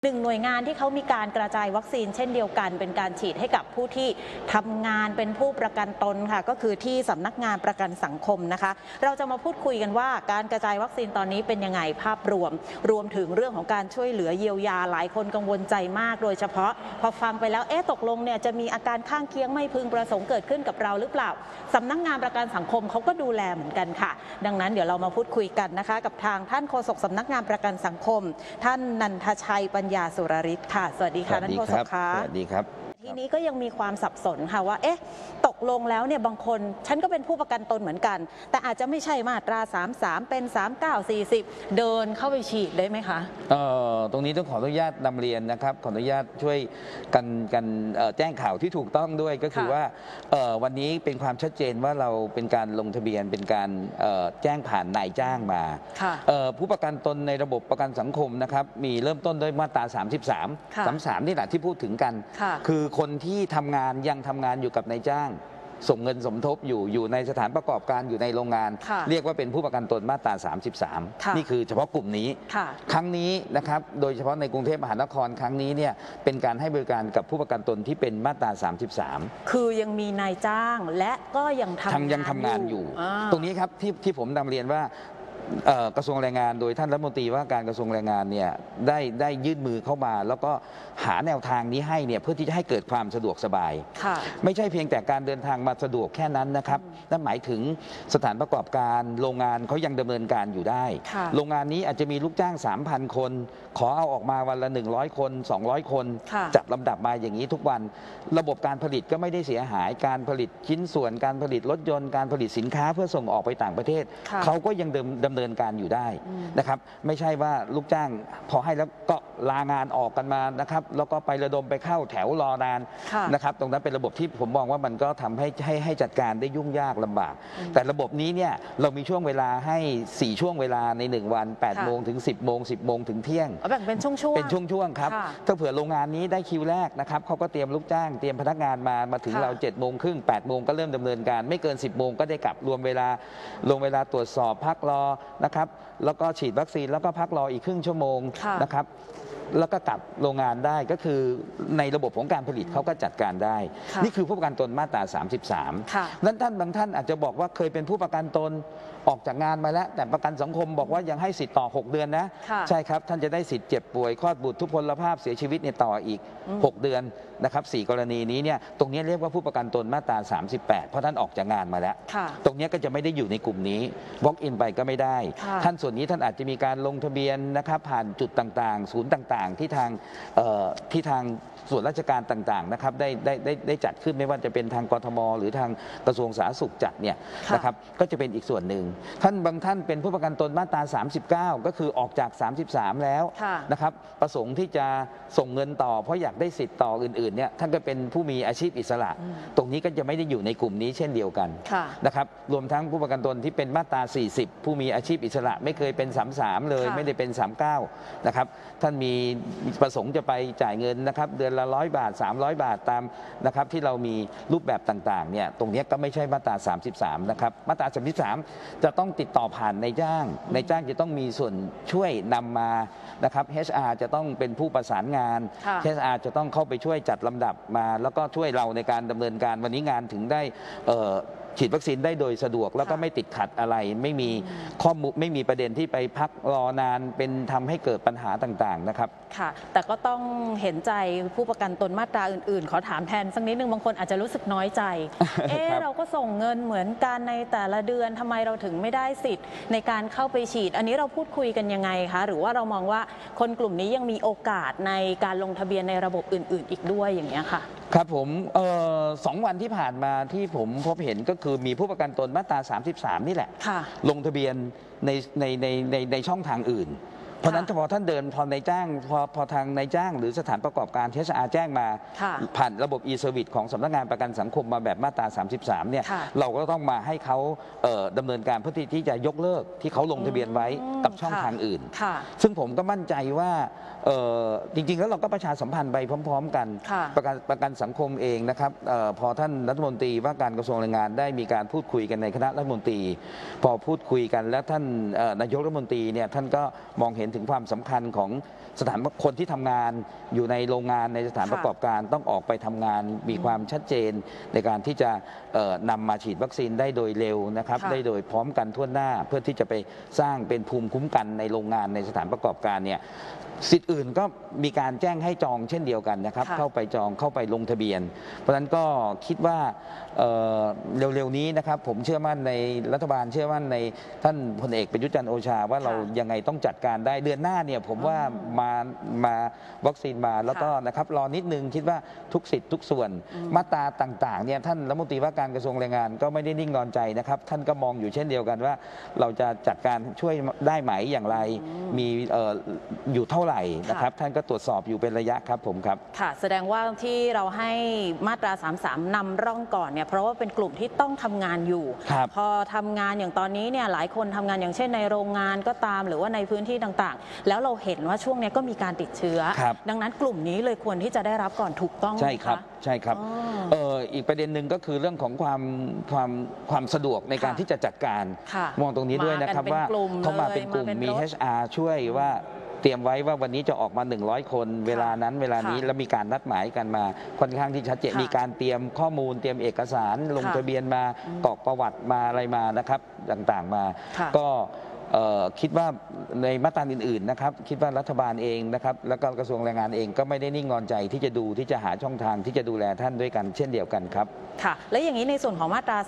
หนึ่งหน่วยงานที่เขามีการกระจายวัคซีนเช่นเดียวกันเป็นการฉีดให้กับผู้ที่ทำงานเป็นผู้ประกันตนค่ะก็คือที่สำนักงานประกันสังคมนะคะเราจะมาพูดคุยกันว่าการกระจายวัคซีนตอนนี้เป็นยังไงภาพรวมถึงเรื่องของการช่วยเหลือเยียวยาหลายคนกังวลใจมากโดยเฉพาะพอฟังไปแล้วตกลงเนี่ยจะมีอาการข้างเคียงไม่พึงประสงค์เกิดขึ้นกับเราหรือเปล่าสำนักงานประกันสังคมเขาก็ดูแลเหมือนกันค่ะดังนั้นเดี๋ยวเรามาพูดคุยกันนะคะกับทางท่านโฆษกสำนักงานประกันสังคมท่านนันทชัยปัญญาสุรฤทธิ์ค่ะสวัสดีค่ะท่านโฆษกค่ะสวัสดีครับทีนี้ก็ยังมีความสับสนค่ะว่าตกลงแล้วเนี่ยบางคนฉันก็เป็นผู้ประกันตนเหมือนกันแต่อาจจะไม่ใช่มาตรา33เป็น3940เดินเข้าไปฉีดได้ไหมคะตรงนี้ต้องขออนุญาตนำเรียนนะครับขออนุญาตช่วยกันแจ้งข่าวที่ถูกต้องด้วยก็คือว่าวันนี้เป็นความชัดเจนว่าเราเป็นการลงทะเบียนเป็นการแจ้งผ่านนายจ้างมาผู้ประกันตนในระบบประกันสังคมนะครับมีเริ่มต้นด้วยมาตรา33นี่แหละที่พูดถึงกันคือคนที่ยังทำงานอยู่กับนายจ้างส่งเงินสมทบอยู่ในสถานประกอบการอยู่ในโรงงานเรียกว่าเป็นผู้ประกันตนมาตรา33นี่คือเฉพาะกลุ่มนี้ครั้งนี้นะครับโดยเฉพาะในกรุงเทพมหานครครั้งนี้เนี่ยเป็นการให้บริการกับผู้ประกันตนที่เป็นมาตรา33 คือยังมีนายจ้างและก็ยังทำงานอยู่ตรงนี้ครับที่ผมนำเรียนว่ากระทรวงแรงงานโดยท่านรัฐมนตรีว่าการกระทรวงแรงงานเนี่ยได้ยื่นมือเข้ามาแล้วก็หาแนวทางนี้ให้เนี่ยเพื่อที่จะให้เกิดความสะดวกสบายไม่ใช่เพียงแต่การเดินทางมาสะดวกแค่นั้นนะครับนั่นหมายถึงสถานประกอบการโรงงานเขายังดำเนินการอยู่ได้โรงงานนี้อาจจะมีลูกจ้าง 3,000 คนขอเอาออกมาวันละ100 คน200 คนจัดลำดับมาอย่างนี้ทุกวันระบบการผลิตก็ไม่ได้เสียหายการผลิตชิ้นส่วนการผลิตรถยนต์การผลิตสินค้าเพื่อส่งออกไปต่างประเทศเขาก็ยังดำเนินการอยู่ได้นะครับไม่ใช่ว่าลูกจ้างพอให้แล้วก็ลางานออกกันมานะครับแล้วก็ไประดมไปเข้าแถวรอนานนะครับตรงนั้นเป็นระบบที่ผมมองว่ามันก็ทำให้จัดการได้ยุ่งยากลำบากแต่ระบบนี้เนี่ยเรามีช่วงเวลาให้4ช่วงเวลาใน1วัน8โมงถึง10โมง10โมงถึงเที่ยงแบ่งเป็นช่วงเป็นช่วงครับถ้าเผื่อโรงงานนี้ได้คิวแรกนะครับเขาก็เตรียมลูกจ้างเตรียมพนักงานมาถึงเรา7โมงครึ่ง8โมงก็เริ่มดำเนินการไม่เกิน10โมงก็ได้กลับรวมเวลาตรวจสอบพักรอนะครับแล้วก็ฉีดวัคซีนแล้วก็พักรออีกครึ่งชั่วโมงนะครับแล้วก็กลับโรงงานได้ก็คือในระบบของการผลิตเขาก็จัดการได้นี่คือผู้ประกันตนมาตรา33นั้นบางท่านอาจจะบอกว่าเคยเป็นผู้ประกันตนออกจากงานมาแล้วแต่ประกันสังคมบอกว่ายังให้สิทธิ์ต่อ6เดือนนะใช่ครับท่านจะได้สิทธิ์เจ็บป่วยคลอดบุตรทุพพลภาพเสียชีวิตในต่ออีก6เดือนนะครับ4กรณีนี้เนี่ยตรงนี้เรียกว่าผู้ประกันตนมาตรา38เพราะท่านออกจากงานมาแล้วตรงนี้ก็จะไม่ได้อยู่ในกลุ่มนี้ walk in ไปก็ไม่ได้ท่านส่วนนี้ท่านอาจจะมีการลงทะเบียนนะครับผ่านจุดต่างๆศูนย์ต่างๆที่ทางส่วนราชการต่างๆนะครับได้จัดขึ้นไม่ว่าจะเป็นทางกทมหรือทางกระทรวงสาธารณสุขจัดเนี่ยนะครับก็จะเป็นอีกส่วนหนึ่งบางท่านเป็นผู้ประกันตนมาตรา39ก็คือออกจาก33แล้วนะครับประสงค์ที่จะส่งเงินต่อเพราะอยากได้สิทธิ์ต่ออื่นๆเนี่ยท่านก็เป็นผู้มีอาชีพอิสระตรงนี้ก็จะไม่ได้อยู่ในกลุ่มนี้เช่นเดียวกันนะครับรวมทั้งผู้ประกันตนที่เป็นมาตรา40ผู้มีอาชีพอิสระไม่เคยเป็น33เลยไม่ได้เป็น39นะครับท่านมีประสงค์จะไปจ่ายเงินนะครับเดือนละ100 บาท300 บาทตามนะครับที่เรามีรูปแบบต่างๆเนี่ยตรงนี้ก็ไม่ใช่มาตรา33นะครับมาตรา33จะต้องติดต่อผ่านนายจ้างจะต้องมีส่วนช่วยนำมานะครับ HR จะต้องเป็นผู้ประสานงาน HR จะต้องเข้าไปช่วยจัดลำดับมาแล้วก็ช่วยเราในการดำเนินการวันนี้งานถึงได้ฉีดวัคซีนได้โดยสะดวกแล้วก็ไม่ติดขัดอะไรไม่มีข้อมูลไม่มีประเด็นที่ไปพักรอนานเป็นทำให้เกิดปัญหาต่างๆนะครับค่ะแต่ก็ต้องเห็นใจผู้ประกันตนมาตราอื่นๆขอถามแทนสักนิดนึงบางคนอาจจะรู้สึกน้อยใจ เราก็ส่งเงินเหมือนกันในแต่ละเดือนทำไมเราถึงไม่ได้สิทธิ์ในการเข้าไปฉีดอันนี้เราพูดคุยกันยังไงคะหรือว่าเรามองว่าคนกลุ่มนี้ยังมีโอกาสในการลงทะเบียนในระบบอื่นๆอีกด้วยอย่างนี้ค่ะครับผม2 วันที่ผ่านมาที่ผมพบเห็นก็คือมีผู้ประกันตนมาตรา33นี่แหละลงทะเบียนในช่องทางอื่นเพราะนั้นพอท่านเดินพอนายจ้างพอทางนายจ้างหรือสถานประกอบการ HR แจ้งมาผ่านระบบ e-service ของสำนักงานประกันสังคมมาแบบมาตรา33เนี่ยเราก็ต้องมาให้เขาดำเนินการเพื่อที่จะยกเลิกที่เขาลงทะเบียนไว้กับช่องทางอื่นซึ่งผมก็มั่นใจว่าจริงๆแล้วเราก็ประชาสัมพันธ์ไปพร้อมๆกันประกันสังคมเองนะครับพอท่านรัฐมนตรีว่าการกระทรวงแรงงานได้มีการพูดคุยกันในคณะรัฐมนตรีพอพูดคุยกันแล้วท่านนายกรัฐมนตรีเนี่ยท่านก็มองเห็นถึงความสำคัญของสถานคนที่ทำงานอยู่ในโรงงานในสถานประกอบการต้องออกไปทำงานมีความชัดเจนในการที่จะนำมาฉีดวัคซีนได้โดยเร็วนะครับได้โดยพร้อมกันทั่วหน้าเพื่อที่จะไปสร้างเป็นภูมิคุ้มกันในโรงงานในสถานประกอบการเนี่ยสิทธิ์อื่นก็มีการแจ้งให้จองเช่นเดียวกันนะครับเข้าไปจองเข้าไปลงทะเบียนเพราะฉะนั้นก็คิดว่าเร็วๆนี้นะครับผมเชื่อมั่นในรัฐบาลเชื่อมั่นในท่านพลเอกประยุทธ์จันทร์โอชาว่าเรายังไงต้องจัดการได้เดือนหน้าเนี่ยผมว่ามาวัคซีนมาแล้วก็นะครับรอนิดนึงคิดว่าทุกสิทธิ์ทุกส่วนมาตราต่างๆเนี่ยท่านรัฐมนตรีว่าการกระทรวงแรงงานก็ไม่ได้นิ่งนอนใจนะครับท่านก็มองอยู่เช่นเดียวกันว่าเราจะจัดการช่วยได้ไหมอย่างไรมีอยู่เท่าไหร่นะครับท่านก็ตรวจสอบอยู่เป็นระยะครับผมครับค่ะแสดงว่าที่เราให้มาตรา 33 นำร่องก่อนเนี่ยเพราะว่าเป็นกลุ่มที่ต้องทำงานอยู่พอทำงานอย่างตอนนี้เนี่ยหลายคนทำงานอย่างเช่นในโรงงานก็ตามหรือว่าในพื้นที่ต่างๆแล้วเราเห็นว่าช่วงนี้ก็มีการติดเชื้อดังนั้นกลุ่มนี้เลยควรที่จะได้รับก่อนถูกต้องใช่ครับใช่ครับอีกประเด็นหนึ่งก็คือเรื่องของความสะดวกในการที่จะจัดการมองตรงนี้ด้วยนะครับว่าเขามาเป็นกลุ่มมี HR ช่วยว่าเตรียมไว้ว่าวันนี้จะออกมา100 คนเวลานั้นเวลานี้แล้วมีการนัดหมายกันมาค่อนข้างที่ชัดเจนมีการเตรียมข้อมูลเตรียมเอกสารลงทะเบียนมากรอกประวัติมาอะไรมานะครับต่างๆมาก็คิดว่าในมาตราอื่นๆนะครับคิดว่ารัฐบาลเองนะครับแล้วก็กระทรวงแรงงานเองก็ไม่ได้นิ่งนอนใจที่จะดูที่จะหาช่องทางที่จะดูแลท่านด้วยกันเช่นเดียวกันครับค่ะและอย่างนี้ในส่วนของมาตรา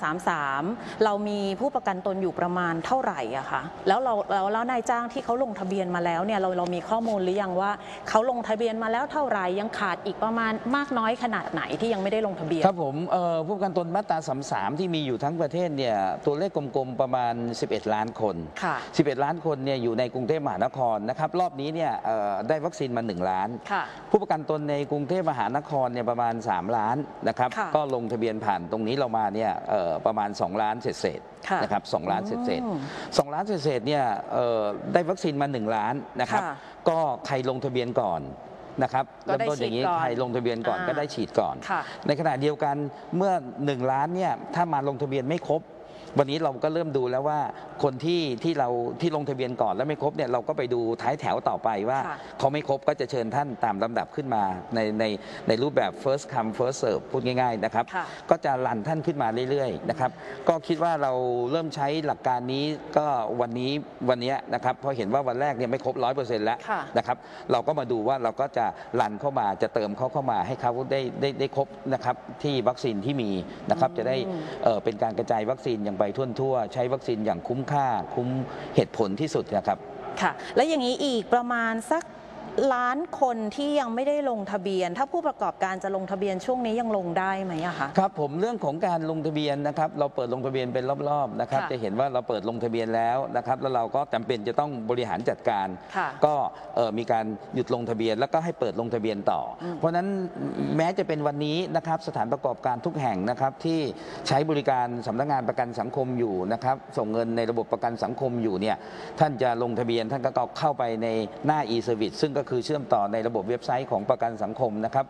33เรามีผู้ประกันตนอยู่ประมาณเท่าไหร่อะคะแล้วนายจ้างที่เขาลงทะเบียนมาแล้วเนี่ยเรามีข้อมูลหรือยังว่าเขาลงทะเบียนมาแล้วเท่าไหร่ยังขาดอีกประมาณมากน้อยขนาดไหนที่ยังไม่ได้ลงทะเบียนครับผมผู้ประกันตนมาตรา 33ที่มีอยู่ทั้งประเทศเนี่ยตัวเลขกลมๆประมาณ11 ล้านคน11 ล้านคนเนี่ยอยู่ในกรุงเทพมหานครนะครับรอบนี้เนี่ยได้วัคซีนมา1 ล้านผู้ประกันตนในกรุงเทพมหานครเนี่ยประมาณ3 ล้านนะครับก็ลงทะเบียนผ่านตรงนี้เรามาเนี่ยประมาณ2 ล้านเศษนะครับ2 ล้านเศษ2 ล้านเศษเนี่ยได้วัคซีนมา1 ล้านนะครับก็ใครลงทะเบียนก่อนนะครับเริ่มต้นอย่างนี้ใครลงทะเบียนก่อนก็ได้ฉีดก่อนในขณะเดียวกันเมื่อ1 ล้านเนี่ยถ้ามาลงทะเบียนไม่ครบวันนี้เราก็เริ่มดูแล้วว่าคนที่ลงทะเบียนก่อนแล้วไม่ครบเนี่ยเราก็ไปดูท้ายแถวต่อไปว่าเขาไม่ครบก็จะเชิญท่านตามลำดับขึ้นมาในรูปแบบ first come first serve พูดง่ายๆนะครับก็จะลั่นท่านขึ้นมาเรื่อยๆนะครับก็คิดว่าเราเริ่มใช้หลักการนี้ก็วันนี้นะครับพอเห็นว่าวันแรกเนี่ยไม่ครบ 100% แล้วนะครับเราก็มาดูว่าเราก็จะลั่นเข้ามาจะเติมเข้ามาให้เขาได้ครบนะครับที่วัคซีนที่มีนะครับจะได้เป็นการกระจายวัคซีนอย่างไปทั่วใช้วัคซีนอย่างคุ้มค่าคุ้มเหตุผลที่สุดนะครับค่ะและอย่างนี้อีกประมาณสักล้านคนที่ยังไม่ได้ลงทะเบียนถ้าผู้ประกอบการจะลงทะเบียนช่วงนี้ยังลงได้ไหมอะคะครับผมเรื่องของการลงทะเบียนนะครับเราเปิดลงทะเบียนเป็นรอบๆนะครับจะเห็นว่าเราเปิดลงทะเบียนแล้วนะครับแล้วเราก็จำเป็นจะต้องบริหารจัดการก็มีการหยุดลงทะเบียนแล้วก็ให้เปิดลงทะเบียนต่อเพราะฉะนั้นแม้จะเป็นวันนี้นะครับสถานประกอบการทุกแห่งนะครับที่ใช้บริการสำนักงานประกันสังคมอยู่นะครับส่งเงินในระบบประกันสังคมอยู่เนี่ยท่านจะลงทะเบียนท่านก็เข้าไปในหน้า e-service ซึ่งก็คือเชื่อมต่อในระบบเว็บไซต์ของประกันสังคมนะครับ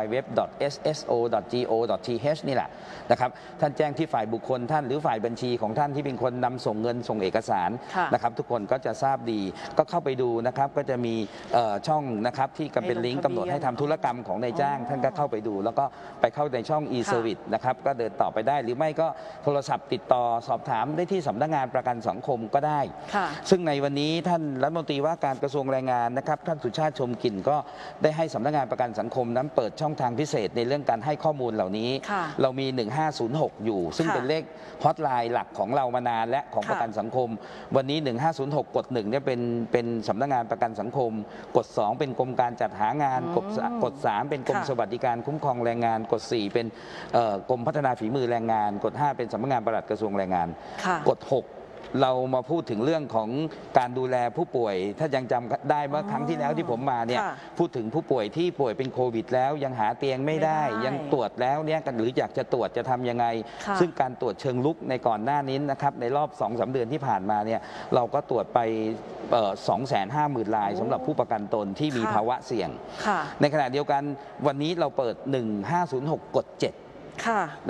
www.sso.go.th นี่แหละนะครับท่านแจ้งที่ฝ่ายบุคคลท่านหรือฝ่ายบัญชีของท่านที่เป็นคนนำส่งเงินส่งเอกสารนะครับทุกคนก็จะทราบดีก็เข้าไปดูนะครับก็จะมีช่องนะครับที่เป็นลิงก์กำหนดให้ทำธุรกรรมของนายจ้างท่านก็เข้าไปดูแล้วก็ไปเข้าในช่อง e-service นะครับก็เดินต่อไปได้หรือไม่ก็โทรศัพท์ติดต่อสอบถามได้ที่สำนักงานประกันสังคมก็ได้ซึ่งในวันนี้ท่านรัฐมนตรีว่าการกระทรวงแรงงานนะครับท่านสุชาติชมกลิ่นก็ได้ให้สำนักงานประกันสังคมนั้นเปิดช่องทางพิเศษในเรื่องการให้ข้อมูลเหล่านี้เรามี1506อยู่ซึ่งเป็นเลขฮอตไลน์หลักของเรามานานและของประกันสังคมวันนี้1506กด1เนี่ยเป็นสำนักงานประกันสังคมกด2เป็นกรมการจัดหางานกด3เป็นกรมสวัสดิการคุ้มครองแรงงานกด4เป็นกรมพัฒนาฝีมือแรงงานกด5เป็นสำนักงานปลัดกระทรวงแรงงานกด6เรามาพูดถึงเรื่องของการดูแลผู้ป่วยถ้ายังจำได้เมื่อครั้งที่แล้วที่ผมมาเนี่ยพูดถึงผู้ป่วยที่ป่วยเป็นโควิดแล้วยังหาเตียงไม่ได้ยังตรวจแล้วเนี่ยหรืออยากจะตรวจจะทำยังไงซึ่งการตรวจเชิงลุกในก่อนหน้านี้นะครับในรอบ 2-3 เดือนที่ผ่านมาเนี่ยเราก็ตรวจไป250,000 รายสำหรับผู้ประกันตนที่มีภาวะเสี่ยงในขณะเดียวกันวันนี้เราเปิด1506กด7นะครับ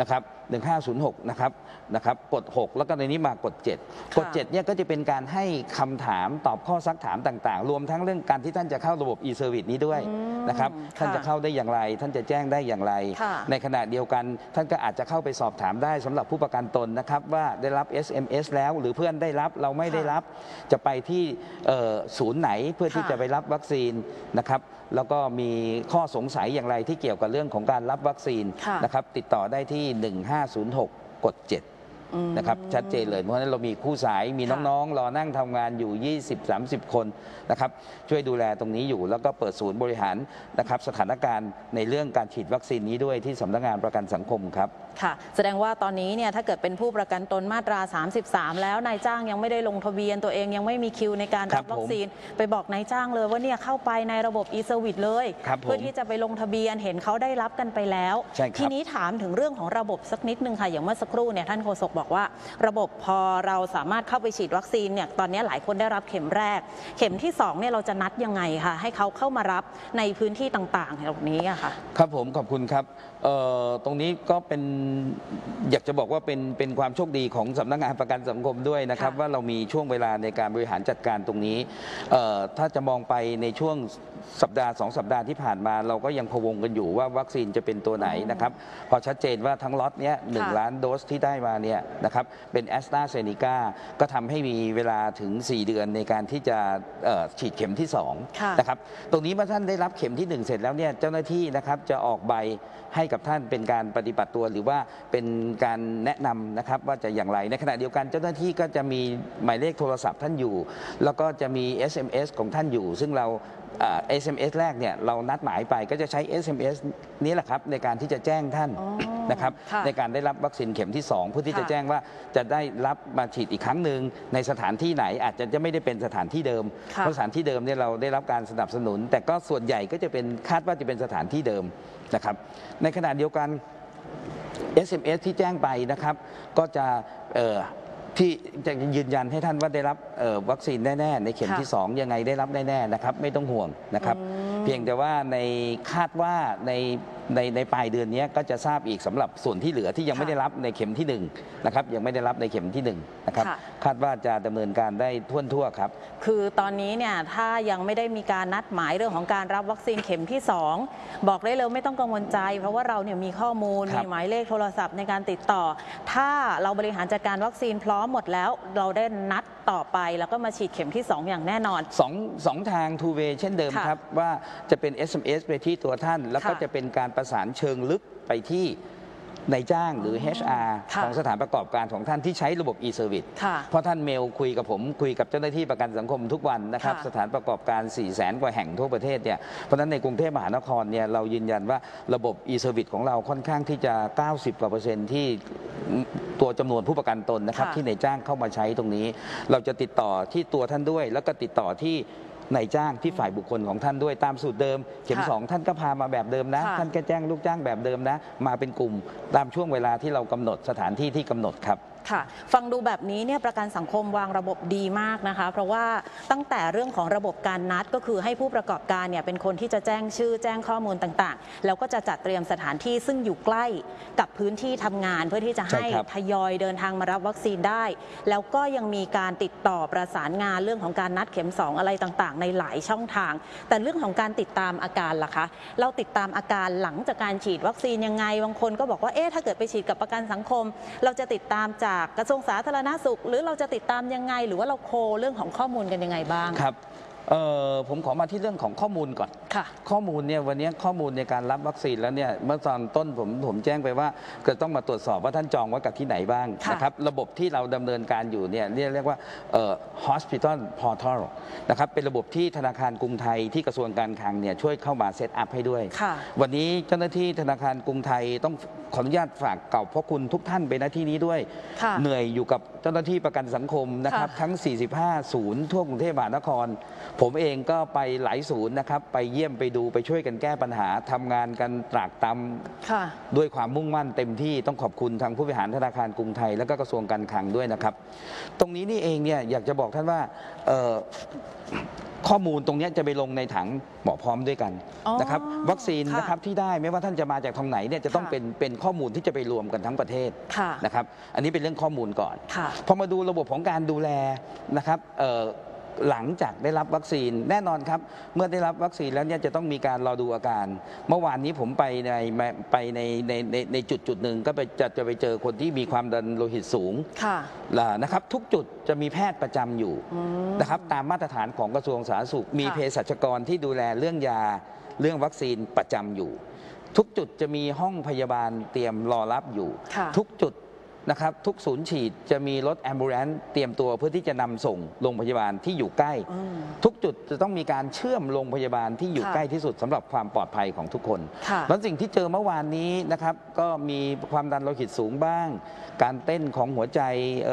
1506นะครับกด 6 แล้วก็ในนี้มากด 7 กด 7เนี่ยก็จะเป็นการให้คำถามตอบข้อซักถามต่างๆ รวมทั้งเรื่องการที่ท่านจะเข้าระบบ e-service นี้ด้วยนะครับท่านจะเข้าได้อย่างไรท่านจะแจ้งได้อย่างไรในขณะเดียวกันท่านก็อาจจะเข้าไปสอบถามได้สำหรับผู้ประกันตนนะครับว่าได้รับ SMS แล้วหรือเพื่อนได้รับเราไม่ได้รับจะไปที่ศูนย์ไหนเพื่อที่จะไปรับวัคซีนนะครับแล้วก็มีข้อสงสัยอย่างไรที่เกี่ยวกับเรื่องของการรับวัคซีนนะครับติดต่อได้ที่ 1506 กด 7นะครับชัดเจนเลยเพราะฉะนั้นเรามีคู่สายมีน้องๆรอนั่งทำงานอยู่ 20-30 คนนะครับช่วยดูแลตรงนี้อยู่แล้วก็เปิดศูนย์บริหารนะครับสถานการณ์ในเรื่องการฉีดวัคซีนนี้ด้วยที่สำนักงานประกันสังคมครับค่ะแสดงว่าตอนนี้เนี่ยถ้าเกิดเป็นผู้ประกันตนมาตรา 33 แล้วนายจ้างยังไม่ได้ลงทะเบียนตัวเองยังไม่มีคิวในการรับวัคซีนไปบอกนายจ้างเลยว่าเนี่ยเข้าไปในระบบ e-service เลยเพื่อที่จะไปลงทะเบียนเห็นเขาได้รับกันไปแล้วทีนี้ถามถึงเรื่องของระบบสักนิดนึงค่ะอย่างเมื่อสักครู่เนี่ยท่านโฆษกบอกว่าระบบพอเราสามารถเข้าไปฉีดวัคซีนเนี่ยตอนนี้หลายคนได้รับเข็มแรกเข็มที่2เนี่ยเราจะนัดยังไงคะให้เขาเข้ามารับในพื้นที่ต่างๆเหล่านี้อะค่ะครับผมขอบคุณครับตรงนี้ก็เป็นอยากจะบอกว่าเป็นความโชคดีของสำนักงานประกันสังคมด้วยนะครับว่าเรามีช่วงเวลาในการบริหารจัดการตรงนี้ถ้าจะมองไปในช่วงสัปดาห์2 สัปดาห์ที่ผ่านมาเราก็ยังพะวงกันอยู่ว่าวัคซีนจะเป็นตัวไหนนะครับพอชัดเจนว่าทั้งล็อตเนี้ย1 ล้านโดสที่ได้มาเนี่ยนะครับเป็นแอสตราเซเนกาก็ทำให้มีเวลาถึง4 เดือนในการที่จะฉีดเข็มที่2นะครับตรงนี้เมื่อท่านได้รับเข็มที่1เสร็จแล้วเนี่ยเจ้าหน้าที่นะครับจะออกใบให้กับท่านเป็นการปฏิบัติตัวหรือว่าเป็นการแนะนำนะครับว่าจะอย่างไรในขณะเดียวกันเจ้าหน้าที่ก็จะมีหมายเลขโทรศัพท์ท่านอยู่แล้วก็จะมี SMS ของท่านอยู่ซึ่งเราSMS แรกเนี่ยเรานัดหมายไปก็จะใช้ SMS นี้แหละครับในการที่จะแจ้งท่านนะครับในการได้รับวัคซีนเข็มที่2เพื่อที่จะแจ้งว่าจะได้รับมาฉีดอีกครั้งหนึ่งในสถานที่ไหนอาจจะไม่ได้เป็นสถานที่เดิมเพราะสถานที่เดิมเนี่ยเราได้รับการสนับสนุนแต่ก็ส่วนใหญ่ก็จะเป็นคาดว่าจะเป็นสถานที่เดิมนะครับในขณะเดียวกัน SMS ที่แจ้งไปนะครับก็จะที่จะยืนยันให้ท่านว่าได้รับวัคซีนแน่ๆในเข็มที่2ยังไงได้รับแน่ๆนะครับไม่ต้องห่วงนะครับเพียงแต่ว่าในคาดว่าในปลายเดือนนี้ก็จะทราบอีกสำหรับส่วนที่เหลือที่ยังไม่ได้รับในเข็มที่1นะครับยังไม่ได้รับในเข็มที่1นะครับคาดว่าจะดำเนินการได้ทั่วครับคือตอนนี้เนี่ยถ้ายังไม่ได้มีการนัดหมายเรื่องของการรับวัคซีนเข็มที่2บอกได้เลยไม่ต้องกังวลใจเพราะว่าเราเนี่ยมีข้อมูลมีหมายเลขโทรศัพท์ในการติดต่อถ้าเราบริหารจัดการวัคซีนพร้อมหมดแล้วเราได้นัดต่อไปแล้วก็มาฉีดเข็มที่2อย่างแน่นอน 2 ทาง two way เช่นเดิมครับว่าจะเป็น SMS ไปที่ตัวท่านแล้วก็จะเป็นการประสานเชิงลึกไปที่นายจ้างหรือ HR ของสถานประกอบการของท่านที่ใช้ระบบ e-service เพราะท่านเมลคุยกับผมคุยกับเจ้าหน้าที่ประกันสังคมทุกวันนะครับสถานประกอบการ 400,000 กว่าแห่งทั่วประเทศเนี่ยเพราะฉะนั้นในกรุงเทพมหานครเนี่ยเรายืนยันว่าระบบ e-service ของเราค่อนข้างที่จะ 90 กว่า%ที่ตัวจำนวนผู้ประกันตนนะครับที่นายจ้างเข้ามาใช้ตรงนี้เราจะติดต่อที่ตัวท่านด้วยแล้วก็ติดต่อที่นายจ้างที่ฝ่ายบุคคลของท่านด้วยตามสูตรเดิมเข็ม2ท่านก็พามาแบบเดิมนะท่านก็แจ้งลูกจ้างแบบเดิมนะมาเป็นกลุ่มตามช่วงเวลาที่เรากำหนดสถานที่ที่กำหนดครับค่ะฟังดูแบบนี้เนี่ยประกันสังคมวางระบบดีมากนะคะเพราะว่าตั้งแต่เรื่องของระบบการนัดก็คือให้ผู้ประกอบการเนี่ยเป็นคนที่จะแจ้งชื่อแจ้งข้อมูลต่างๆแล้วก็จะจัดเตรียมสถานที่ซึ่งอยู่ใกล้กับพื้นที่ทำงานเพื่อที่จะให้ทยอยเดินทางมารับวัคซีนได้แล้วก็ยังมีการติดต่อประสานงานเรื่องของการนัดเข็ม2อะไรต่างๆในหลายช่องทางแต่เรื่องของการติดตามอาการล่ะคะเราติดตามอาการหลังจากการฉีดวัคซีนยังไงบางคนก็บอกว่าถ้าเกิดไปฉีดกับประกันสังคมเราจะติดตามจากกระทรวงสาธารณสุขหรือเราจะติดตามยังไงหรือว่าเราโคเรื่องของข้อมูลกันยังไงบ้างครับผมขอมาที่เรื่องของข้อมูลก่อนข้อมูลเนี่ยวันนี้ข้อมูลในการรับวัคซีนแล้วเนี่ยเมื่อตอนต้นผมแจ้งไปว่าจะต้องมาตรวจสอบว่าท่านจองไว้กับที่ไหนบ้างนะครับระบบที่เราดำเนินการอยู่เนี่ยเรียกว่าhospital portal นะครับเป็นระบบที่ธนาคารกรุงไทยที่กระทรวงการคลังเนี่ยช่วยเข้ามาเซตอัพให้ด้วยวันนี้เจ้าหน้าที่ธนาคารกรุงไทยต้องขออนุญาตฝากเก่าพระคุณทุกท่านไปณที่นี้ด้วยเหนื่อยอยู่กับเจ้าหน้าที่ประกันสังคมนะครับทั้ง45 ศูนย์ทั่วกรุงเทพมหานครผมเองก็ไปหลายศูนย์นะครับไปเยี่ยมยี่ยมไปดูไปช่วยกันแก้ปัญหาทำงานกันตรากตรำด้วยความมุ่งมั่นเต็มที่ต้องขอบคุณทางผู้บริหารธนาคารกรุงไทยและก็กระทรวงการคลังด้วยนะครับตรงนี้นี่เองเนี่ยอยากจะบอกท่านว่าข้อมูลตรงนี้จะไปลงในถังหมอพร้อมด้วยกันนะครับวัคซีนนะครับที่ได้ไม่ว่าท่านจะมาจากทางไหนเนี่ยจะต้องเป็นข้อมูลที่จะไปรวมกันทั้งประเทศนะครับอันนี้เป็นเรื่องข้อมูลก่อนพอมาดูระบบของการดูแลนะครับหลังจากได้รับวัคซีนแน่นอนครับเมื่อได้รับวัคซีนแล้วเนี่ยจะต้องมีการรอดูอาการเมื่อวานนี้ผมไปในจุดหนึ่งก็จะไปเจอคนที่มีความดันโลหิตสูงนะครับทุกจุดจะมีแพทย์ประจำอยู่นะครับตามมาตรฐานของกระทรวงสาธารณสุขมีเภสัชกรที่ดูแลเรื่องยาเรื่องวัคซีนประจำอยู่ทุกจุดจะมีห้องพยาบาลเตรียมรอรับอยู่ทุกจุดนะครับทุกศูนย์ฉีดจะมีรถแอมบูเลนซ์เตรียมตัวเพื่อที่จะนำส่งโรงพยาบาลที่อยู่ใกล้ทุกจุดจะต้องมีการเชื่อมโรงพยาบาลที่อยู่ใกล้ที่สุดสำหรับความปลอดภัยของทุกคนแล้วสิ่งที่เจอเมื่อวานนี้นะครับก็มีความดันโลหิตสูงบ้างการเต้นของหัวใจ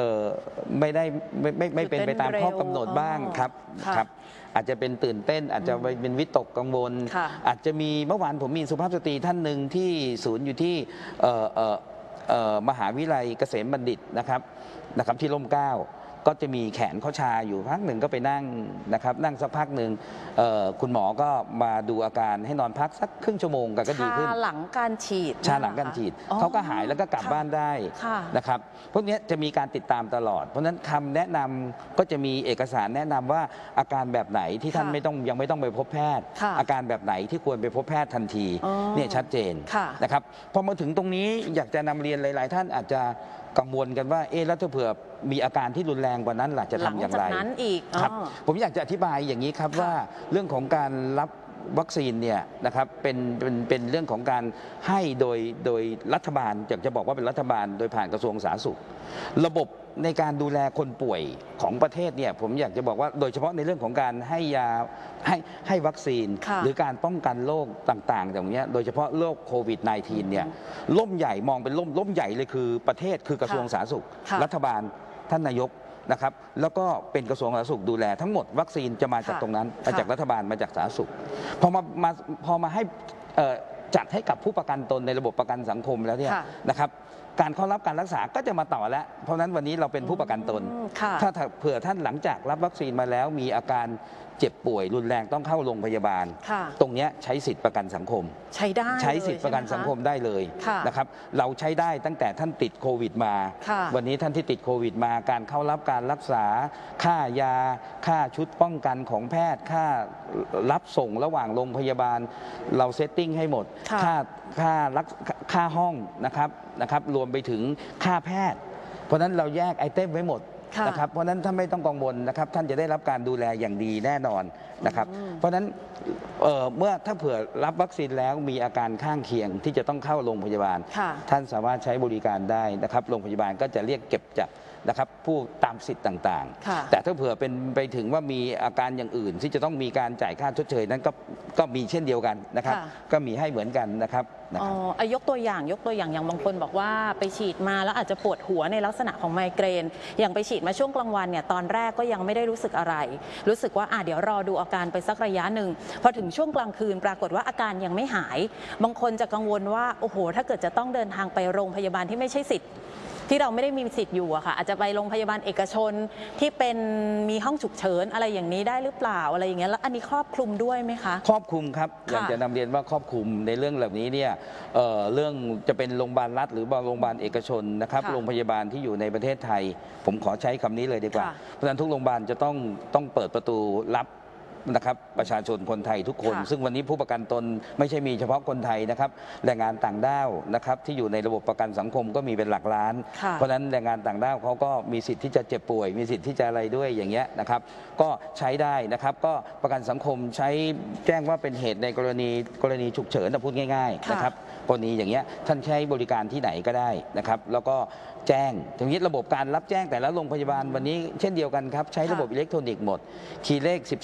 ไม่เป็นไปตามข้อกำหนดบ้างครับอาจจะเป็นตื่นเต้นอาจจะเป็นวิตกกังวลอาจจะมีเมื่อวานผมมีสุภาพสตรีท่านหนึ่งที่ศูนย์อยู่ที่มหาวิทยาลัยเกษมบัณฑิตนะครับที่ร่มเกล้าก็จะมีแขนเขาชาอยู่พักหนึ่งก็ไปนั่งนะครับนั่งสักพักหนึ่งคุณหมอก็มาดูอาการให้นอนพักสักครึ่งชั่วโมงก็ดีขึ้นชาหลังการฉีดเขาก็หายแล้วก็กลับบ้านได้นะครับพวกนี้จะมีการติดตามตลอดเพราะฉะนั้นคำแนะนำก็จะมีเอกสารแนะนำว่าอาการแบบไหนที่ท่านยังไม่ต้องไปพบแพทย์อาการแบบไหนที่ควรไปพบแพทย์ทันทีเนี่ยชัดเจนนะครับพอมาถึงตรงนี้อยากจะนำเรียนหลายๆท่านอาจจะกังวลกันว่าแล้วถ้าเผื่อมีอาการที่รุนแรงกว่านั้นล่ะจะทำอย่างไรครับผมอยากจะอธิบายอย่างนี้ครับว่าเรื่องของการรับวัคซีนเนี่ยนะครับเป็นเรื่องของการให้โดยรัฐบาลอยากจะบอกว่าเป็นรัฐบาลโดยผ่านกระทรวงสาธารณสุขระบบในการดูแลคนป่วยของประเทศเนี่ยผมอยากจะบอกว่าโดยเฉพาะในเรื่องของการให้ยาให้วัคซีนหรือการป้องกันโรคต่างๆอย่างนี้โดยเฉพาะโรคโควิด -19 เนี่ยล่มใหญ่มองเป็นล่มใหญ่เลยคือประเทศคือกระทรวงสาธารณสุขรัฐบาลท่านนายกนะครับแล้วก็เป็นกระทรวงสาธารณสุขดูแลทั้งหมดวัคซีนจะมาจากตรงนั้นมาจากรัฐบาลมาจากสาธารณสุขพอมาให้จัดให้กับผู้ประกันตนในระบบประกันสังคมแล้วเนี่ยนะครับการเข้ารับการรักษาก็จะมาต่อแล้วเพราะนั้นวันนี้เราเป็นผู้ประกันตนถ้าเผื่อท่านหลังจากรับวัคซีนมาแล้วมีอาการเจ็บป่วยรุนแรงต้องเข้าโรงพยาบาลตรงนี้ใช้สิทธิประกันสังคมใช้สิทธิประกันสังคมได้เลยนะครับเราใช้ได้ตั้งแต่ท่านติดโควิดมาวันนี้ท่านที่ติดโควิดมาการเข้ารับการรักษาค่ายาค่าชุดป้องกันของแพทย์ค่ารับส่งระหว่างโรงพยาบาลเราเซตติ้งให้หมดค่าห้องนะครับรวมไปถึงค่าแพทย์เพราะนั้นเราแยกไอเทมไว้หมดนะครับเพราะนั้นท่านไม่ต้องกังวลนะครับท่านจะได้รับการดูแลอย่างดีแน่นอนนะครับเพราะนั้นเมื่อถ้าเผื่อรับวัคซีนแล้วมีอาการข้างเคียงที่จะต้องเข้าโรงพยาบาลท่านสามารถใช้บริการได้นะครับโรงพยาบาลก็จะเรียกเก็บจากนะครับผู้ตามสิทธิ์ต่างๆแต่ถ้าเผื่อเป็นไปถึงว่ามีอาการอย่างอื่นที่จะต้องมีการจ่ายค่าชดเชยนั้นก็มีเช่นเดียวกันนะครับก็มีให้เหมือนกันนะครับยกตัวอย่างอย่างบางคนบอกว่าไปฉีดมาแล้วอาจจะปวดหัวในลักษณะของไมเกรนอย่างไปฉีดมาช่วงกลางวันเนี่ยตอนแรกก็ยังไม่ได้รู้สึกอะไรรู้สึกว่าเดี๋ยวรอดูอาการไปสักระยะหนึ่งพอถึงช่วงกลางคืนปรากฏว่าอาการยังไม่หายบางคนจะกังวลว่าโอ้โหถ้าเกิดจะต้องเดินทางไปโรงพยาบาลที่ไม่ใช่สิทธิ์ที่เราไม่ได้มีสิทธิ์อยู่อะค่ะอาจจะไปโรงพยาบาลเอกชนที่เป็นมีห้องฉุกเฉินอะไรอย่างนี้ได้หรือเปล่าอะไรอย่างเงี้ยแล้วอันนี้ครอบคลุมด้วยไหมคะครอบคลุมครับอยากจะนำเรียนว่าครอบคลุมในเรื่องเหล่านี้เนี่ยเรื่องจะเป็นโรงพยาบาลรัฐหรือโรงพยาบาลเอกชนนะครับโรงพยาบาลที่อยู่ในประเทศไทยผมขอใช้คำนี้เลยดีกว่าเพราะฉะนั้นทุกโรงพยาบาลจะต้องเปิดประตูรับนะครับประชาชนคนไทยทุกคนซึ่งวันนี้ผู้ประกันตนไม่ใช่มีเฉพาะคนไทยนะครับแรงงานต่างด้าวนะครับที่อยู่ในระบบประกันสังคมก็มีเป็นหลักล้านเพราะฉะนั้นแรงงานต่างด้าวเขาก็มีสิทธิ์ที่จะเจ็บป่วยมีสิทธิ์ที่จะอะไรด้วยอย่างเงี้ยนะครับก็ใช้ได้นะครับก็ประกันสังคมใช้แจ้งว่าเป็นเหตุในกรณีฉุกเฉินพูดง่ายๆนะครับกรณีอย่างเงี้ยท่านใช้บริการที่ไหนก็ได้นะครับแล้วก็แจ้งถึงนี้ระบบการรับแจ้งแต่ละโรงพยาบาลวันนี้เช่นเดียวกันครับใช้ระบบอิเล็กทรอนิกส์หมดคีย์เลข13 หลัก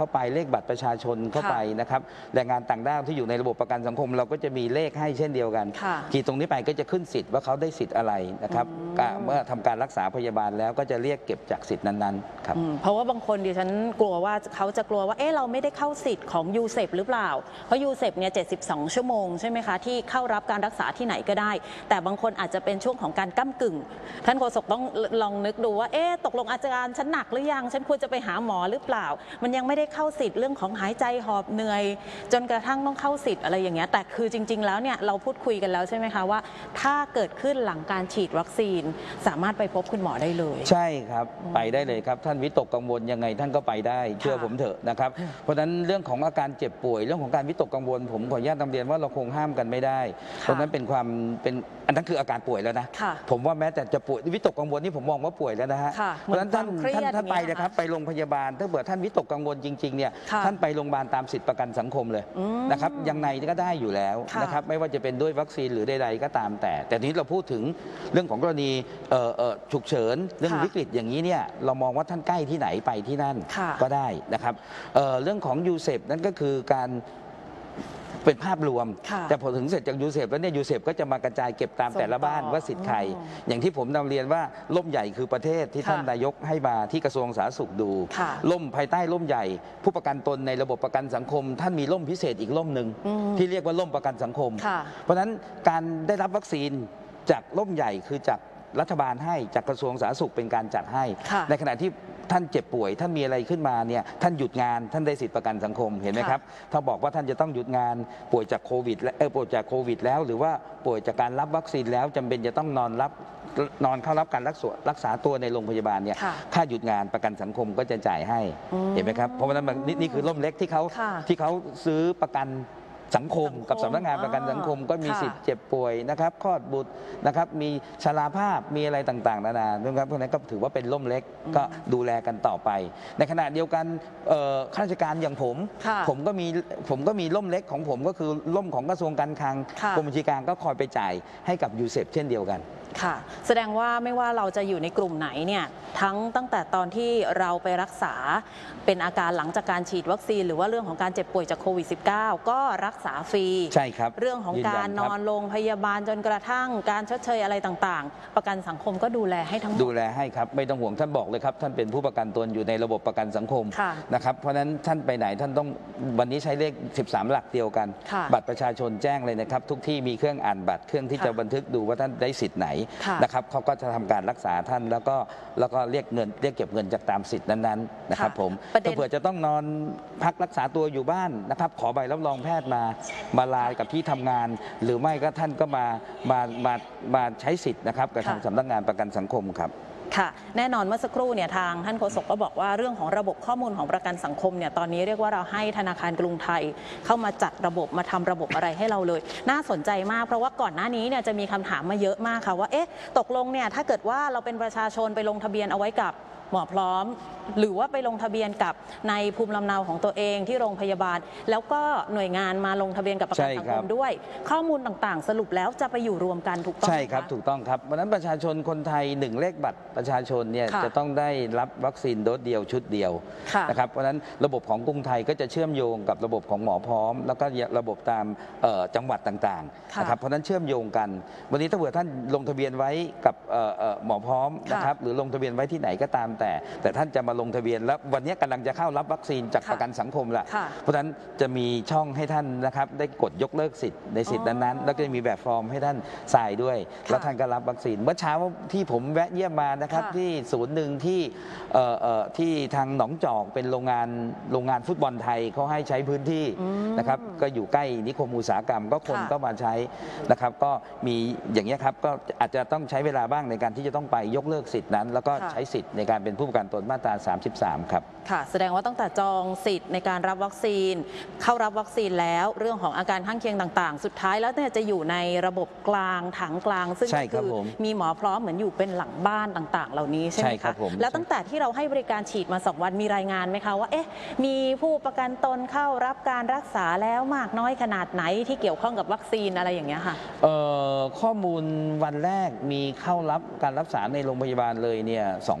เข้าไปเลขบัตรประชาชนเข้าไปนะครับแรงงานต่างด้าวที่อยู่ในระบบประกันสังคมเราก็จะมีเลขให้เช่นเดียวกันขีดตรงนี้ไปก็จะขึ้นสิทธิ์ว่าเขาได้สิทธิ์อะไรนะครับเมื่อทำการรักษาพยาบาลแล้วก็จะเรียกเก็บจากสิทธิ์นั้นๆครับเพราะว่าบางคนดิฉันกลัวว่าเขาจะกลัวว่าเราไม่ได้เข้าสิทธิ์ของยูเซปหรือเปล่าเพราะยูเซปเนี่ย72 ชั่วโมงใช่ไหมคะที่เข้ารับการรักษาที่ไหนก็ได้แต่บางคนอาจจะเป็นช่วงของการก้ำกึ่งท่านโฆษกต้องลองนึกดูว่าตกลงอาการฉันหนักหรือยังฉันควรจะไปหาหมอหรือเปล่ามันยังไม่ได้เข้าสิทธิ์เรื่องของหายใจหอบเหนื่อยจนกระทั่งต้องเข้าสิทธิ์อะไรอย่างเงี้ยแต่คือจริงๆแล้วเนี่ยเราพูดคุยกันแล้วใช่ไหมคะว่าถ้าเกิดขึ้นหลังการฉีดวัคซีนสามารถไปพบคุณหมอได้เลยใช่ครับไปได้เลยครับท่านวิตกกังวลยังไงท่านก็ไปได้เชื่อผมเถอะนะครับเพราะฉะนั้นเรื่องของอาการเจ็บป่วยเรื่องของการวิตกกังวลผมขออนุญาตนำเรียนว่าเราคงห้ามกันไม่ได้เพราะนั้นเป็นอันนั้นคืออาการป่วยแล้วนะผมว่าแม้แต่จะป่วยวิตกกังวลนี่ผมมองว่าป่วยแล้วนะฮะเพราะฉะนั้นท่านไปนะครับไปโรงพยาบาลถ้าเกิดท่านวิตกกังวลจริงๆเนี่ยท่านไปโรงพยาบาลตามสิทธิประกันสังคมเลยนะครับยังไงก็ได้อยู่แล้วนะครับไม่ว่าจะเป็นด้วยวัคซีนหรือใดๆก็ตามแต่ทีนี้เราพูดถึงเรื่องของกรณีฉุกเฉินเรื่องวิกฤตอย่างนี้เนี่ยเรามองว่าท่านใกล้ที่ไหนไปที่นั่นก็ได้นะครับเรื่องของยูเซปนั่นก็คือการเป็นภาพรวมแต่พอถึงเสร็จจากยูเซปแล้วเนี่ยยูเซปก็จะมากระจายเก็บตามแต่ละบ้านว่าสิทธิ์ใครอย่างที่ผมนำเรียนว่าล่มใหญ่คือประเทศที่ท่านนายกให้มาที่กระทรวงสาธารณสุขดูล่มภายใต้ล่มใหญ่ผู้ประกันตนในระบบประกันสังคมท่านมีล่มพิเศษอีกล่มหนึ่งที่เรียกว่าล่มประกันสังคมเพราะฉะนั้นการได้รับวัคซีนจากล่มใหญ่คือจากรัฐบาลให้จากกระทรวงสาธารณสุขเป็นการจัดให้ในขณะที่ท่านเจ็บป่วยท่านมีอะไรขึ้นมาเนี่ยท่านหยุดงานท่านได้สิทธิประกันสังคมเห็นไหมครับถ้าบอกว่าท่านจะต้องหยุดงานป่วยจากโควิดป่วยจากโควิดแล้วหรือว่าป่วยจากการรับวัคซีนแล้วจำเป็นจะต้องนอนเข้ารับการรักษาตัวในโรงพยาบาลเนี่ยค่าหยุดงานประกันสังคมก็จะจ่ายให้เห็นไหมครับเพราะว่านั้นนี่คือล่มเล็กที่เขาซื้อประกันสังคมกับสำนักงานประกันสังคมก็มีสิทธิ์เจ็บป่วยนะครับคลอดบุตรนะครับมีชราภาพมีอะไรต่างๆนานานะครับเพราะนั้นก็ถือว่าเป็นล่มเล็กก็ดูแลกันต่อไปในขณะเดียวกันข้าราชการอย่างผมก็มีล่มเล็กของผมก็คือล่มของกระทรวงการคลังกรมบัญชีกลางก็คอยไปจ่ายให้กับยูเซปเช่นเดียวกันค่ะแสดงว่าไม่ว่าเราจะอยู่ในกลุ่มไหนเนี่ยตั้งแต่ตอนที่เราไปรักษาเป็นอาการหลังจากการฉีดวัคซีนหรือว่าเรื่องของการเจ็บป่วยจากโควิด -19 ก็รักษาฟรีใช่ครับเรื่องของการนอนโรงพยาบาลจนกระทั่งการชดเชยอะไรต่างๆประกันสังคมก็ดูแลให้ทั้งหมดดูแลให้ครับไม่ต้องห่วงท่านบอกเลยครับท่านเป็นผู้ประกันตนอยู่ในระบบประกันสังคมนะครับเพราะฉะนั้นท่านไปไหนท่านต้องวันนี้ใช้เลข13หลักเดียวกันบัตรประชาชนแจ้งเลยนะครับทุกที่มีเครื่องอ่านบัตรเครื่องที่จะบันทึกดูว่าท่านได้สิทธิ์ไหนนะครับเขาก็จะทำการรักษาท่านแล้วก็เรียกเก็บเงินจากตามสิทธิ์นั้นๆนะครับผมถ้าเผื่อจะต้องนอนพักรักษาตัวอยู่บ้านนะครับขอใบรับรองแพทย์มาลากับที่ทำงานหรือไม่ก็ท่านก็มาใช้สิทธิ์นะครับกับทางสำนักงานประกันสังคมครับค่ะแน่นอนเมื่อสักครู่เนี่ยทางท่านโฆษกก็บอกว่าเรื่องของระบบข้อมูลของประกันสังคมเนี่ยตอนนี้เรียกว่าเราให้ธนาคารกรุงไทยเข้ามาจัดระบบมาทำระบบอะไรให้เราเลยน่าสนใจมากเพราะว่าก่อนหน้านี้เนี่ยจะมีคำถามมาเยอะมากค่ะว่าตกลงเนี่ยถ้าเกิดว่าเราเป็นประชาชนไปลงทะเบียนเอาไว้กับหมอพร้อมหรือว่าไปลงทะเบียนกับในภูมิลำเนาของตัวเองที่โรงพยาบาลแล้วก็หน่วยงานมาลงทะเบียนกับประกันสังคมด้วยข้อมูลต่างๆสรุปแล้วจะไปอยู่รวมกันถูกต้องใช่ครับถูกต้องครับวันนั้นประชาชนคนไทย1เลขบัตรประชาชนเนี่ยจะต้องได้รับวัคซีนโดสเดียวชุดเดียวนะครับเพราะฉะนั้นระบบของกรุงไทยก็จะเชื่อมโยงกับระบบของหมอพร้อมแล้วก็ระบบตามจังหวัดต่างๆนะครับเพราะนั้นเชื่อมโยงกันวันนี้ถ้าเผื่อท่านลงทะเบียนไว้กับหมอพร้อมนะครับหรือลงทะเบียนไว้ที่ไหนก็ตามแต่ท่านจะมาลงทะเบียนแล้ววันนี้กำลังจะเข้ารับวัคซีนจากประกันสังคมละเพราะฉะนั้นจะมีช่องให้ท่านนะครับได้กดยกเลิกสิทธิ์ในสิทธิ์นั้นๆแล้วก็จะมีแบบฟอร์มให้ท่านทรายด้วยแล้วท่านก็รับวัคซีนเมื่อเช้าที่ผมแวะเยี่ยมมานะครับที่ศูนย์หนึ่งที่ทางหนองจอกเป็นโรงงานฟุตบอลไทยเขาให้ใช้พื้นที่นะครับก็อยู่ใกล้นิคมอุตสาหกรรมก็คนก็มาใช้นะครับก็มีอย่างนี้ครับก็อาจจะต้องใช้เวลาบ้างในการที่จะต้องไปยกเลิกสิทธิ์นั้นแล้วก็ใช้สิทธิ์ในการเป็นผู้ประกันตนมาตรา33ครับค่ะแสดงว่าตั้งแต่จองสิทธิ์ในการรับวัคซีนเข้ารับวัคซีนแล้วเรื่องของอาการข้างเคียงต่างๆสุดท้ายแล้วเนี่ยจะอยู่ในระบบกลางถังกลางซึ่งคือมีหมอพร้อมเหมือนอยู่เป็นหลังบ้านต่างๆเหล่านี้ใช่ไหมคะแล้วตั้งแต่ที่เราให้บริการฉีดมา2 วันมีรายงานไหมคะว่ามีผู้ประกันตนเข้ารับการรักษาแล้วมากน้อยขนาดไหนที่เกี่ยวข้องกับวัคซีนอะไรอย่างเงี้ยค่ะข้อมูลวันแรกมีเข้ารับการรักษาในโรงพยาบาลเลยเนี่ย2 ราย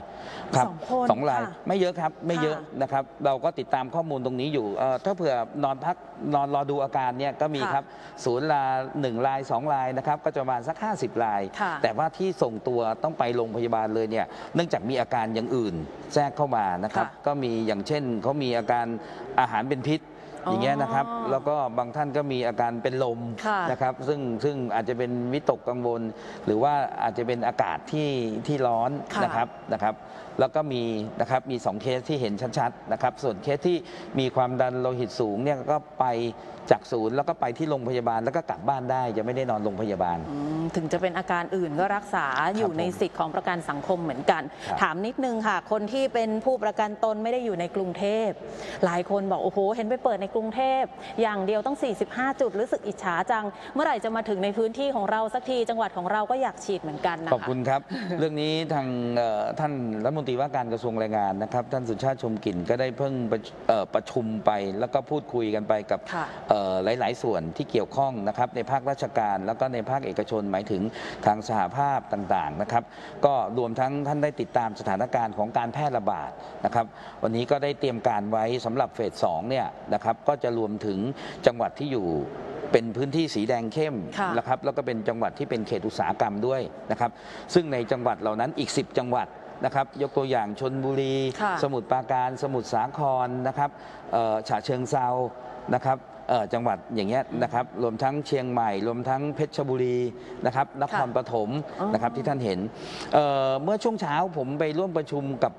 ครับ 2 คน 2 รายค่ะไม่เยอะครับไม่เยอะค่ะนะครับเราก็ติดตามข้อมูลตรงนี้อยู่ถ้าเผื่อนอนพักนอนรอดูอาการเนี่ยก็มีค่ะครับศูนย์ละ1 ราย 2 รายนะครับก็จะประมาณสัก50 รายค่ะแต่ว่าที่ส่งตัวต้องไปโรงพยาบาลเลยเนี่ยเนื่องจากมีอาการอย่างอื่นแทรกเข้ามานะครับค่ะก็มีอย่างเช่นเขามีอาการอาหารเป็นพิษอ๋อออย่างเงี้ยนะครับแล้วก็บางท่านก็มีอาการเป็นลมค่ะนะครับซึ่งอาจจะเป็นวิตกกังวล หรือว่าอาจจะเป็นอากาศที่ร้อนค่ะนะครับแล้วก็มีนะครับมี2 เคสที่เห็นชัดๆนะครับส่วนเคสที่มีความดันโลหิตสูงเนี่ยก็ไปจากศูนย์แล้วก็ไปที่โรงพยาบาลแล้วก็กลับบ้านได้จะไม่ได้นอนโรงพยาบาลถึงจะเป็นอาการอื่นก็รักษาอยู่ในผมสิทธิ์ของประกันสังคมเหมือนกันครับถามนิดนึงค่ะ คนที่เป็นผู้ประกันตนไม่ได้อยู่ในกรุงเทพหลายคนบอกโอ้โหเห็นไปเปิดในกรุงเทพอย่างเดียวต้อง 45 จุดรู้สึกอิจฉาจัง เมื่อไหร่จะมาถึงในพื้นที่ของเราสักทีจังหวัดของเราก็อยากฉีดเหมือนกันนะคะขอบคุณครับ เรื่องนี้ทางท่านรัฐมนตรีว่าการกระทรวงแรงงานนะครับท่านสุชาติชมกลิ่นก็ได้เพิ่งประชุมไปแล้วก็พูดคุยกันไปกับค่ะหลาย ๆ ส่วนที่เกี่ยวข้องนะครับในภาคราชการแล้วก็ในภาคเอกชนหมายถึงทางสหภาพต่างๆนะครับก็รวมทั้งท่านได้ติดตามสถานการณ์ของการแพร่ระบาดนะครับวันนี้ก็ได้เตรียมการไว้สำหรับเฟส 2เนี่ยนะครับก็จะรวมถึงจังหวัดที่อยู่เป็นพื้นที่สีแดงเข้มค่ะนะครับแล้วก็เป็นจังหวัดที่เป็นเขตอุตสาหกรรมด้วยนะครับซึ่งในจังหวัดเหล่านั้นอีก 10 จังหวัดนะครับยกตัวอย่างชลบุรีค่ะสมุทรปราการสมุทรสาครนะครับฉะเชิงเซานะครับจังหวัดอย่างเงี้ยนะครับรวมทั้งเชียงใหม่รวมทั้งเพชรบุรีนะครับนครปฐมอ๋อนะครับที่ท่านเห็นเมื่อช่วงเช้าผมไปร่วมประชุมกับ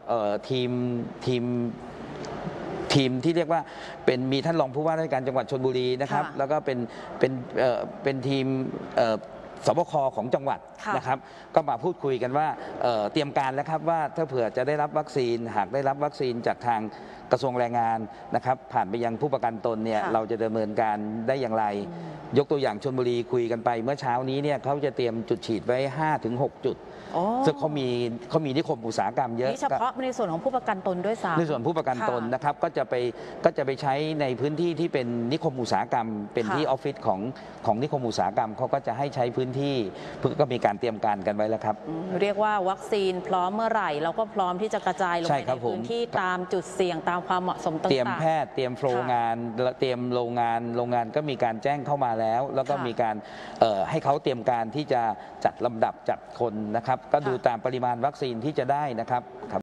ทีมที่เรียกว่าเป็นมีท่านรองผู้ว่าราชการจังหวัดชลบุรีนะครับค่ะแล้วก็เป็นทีมสบคของจังหวัดค่ะนะครับก็มาพูดคุยกันว่าเตรียมการแล้วครับว่าถ้าเผื่อจะได้รับวัคซีนหากได้รับวัคซีนจากทางกระทรวงแรงงานนะครับผ่านไปยังผู้ประกันตนเนี่ยค่ะเราจะดำเนินการได้อย่างไร ยกตัวอย่างชลบุรีคุยกันไปเมื่อเช้านี้เนี่ยเขาจะเตรียมจุดฉีดไว้ 5-6 จุดโอ้ซึ่งเขามีนิคมอุตสาหกรรมเยอะนี่เฉพาะในส่วนของผู้ประกันตนด้วยซ้ำในส่วนผู้ประกันตนค่ะนะครับก็จะไปใช้ในพื้นที่ที่เป็นนิคมอุตสาหกรรม เป็นค่ะที่ออฟฟิศของนิคมอุตสาหกรรมเขาก็จะให้ใช้พื้นที่เพื่อก็มีการเตรียมการกันไว้แล้วครับเรียกว่าวัคซีนพร้อมเมื่อไหร่เราก็พร้อมที่จะกระจายลงใช่ไปครัในบผมพื้นที่ตามจุดเสี่ยงตามความเหมาะสมต่างๆเตรียมแพทย์เตรียมโฟลว์ค่ะงานเตรียมโรงงานก็มีการแจ้งเข้ามาแล้ว แล้วก็ค่ะมีการให้เขาเตรียมการที่จะจัดลำดับจัดคนนะครับ ก็ดูค่ะตามปริมาณวัคซีนที่จะได้นะครับ